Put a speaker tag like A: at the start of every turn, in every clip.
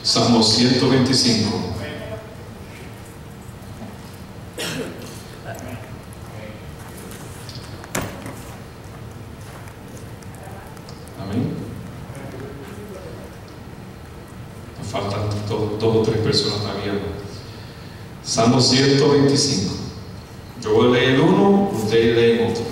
A: Salmo 125. Amén. Nos faltan dos o tres personas todavía. Salmo 125. Yo voy a leer el uno, ustedes leen otro.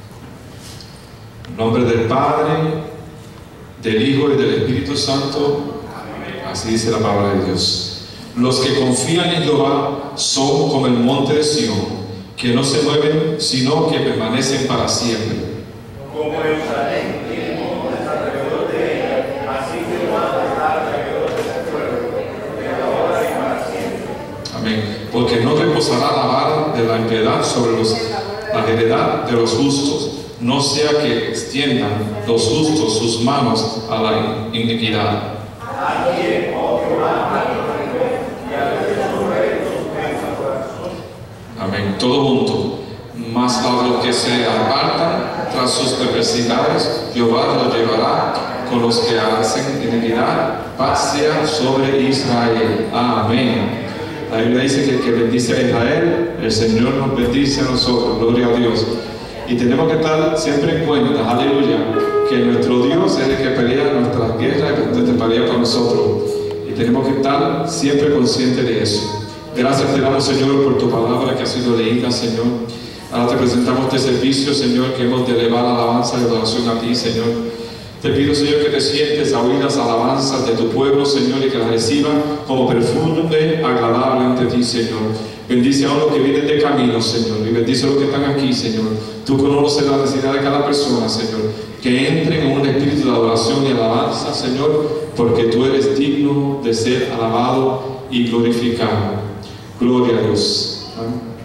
A: En nombre del Padre, del Hijo y del Espíritu Santo. Así dice la palabra de Dios. Los que confían en Jehová son como el monte de Sión, que no se mueven, sino que permanecen para siempre.
B: Como Jerusalén tiene montes alrededor de ella, así Jehová está alrededor de su pueblo, de ahora y para siempre.
A: Amén. Porque no reposará la vara de la impiedad sobre la heredad de los justos, no sea que extiendan los justos sus manos a la iniquidad. Amén. Todo junto. Mas a los que se apartan tras sus perversidades, Jehová los llevará. Con los que hacen iniquidad, paz sea sobre Israel. Amén. La Biblia dice que el que bendice a Israel, el Señor nos bendice a nosotros. Gloria a Dios. Y tenemos que estar siempre en cuenta, aleluya, que nuestro Dios es el que pelea nuestras guerras y que pelea por nosotros. Y tenemos que estar siempre conscientes de eso. Gracias te damos, Señor, por tu palabra que ha sido leída, Señor. Ahora te presentamos este servicio, Señor, que hemos de elevar alabanza y adoración a ti, Señor. Te pido, Señor, que te sientes a oír las alabanzas de tu pueblo, Señor, y que las reciba como perfume agradable ante ti, Señor. Bendice a los que vienen de camino, Señor, y bendice a los que están aquí, Señor. Tú conoces la necesidad de cada persona, Señor. Que entren en un espíritu de adoración y alabanza, Señor, porque tú eres digno de ser alabado y glorificado. Gloria a Dios. Amén.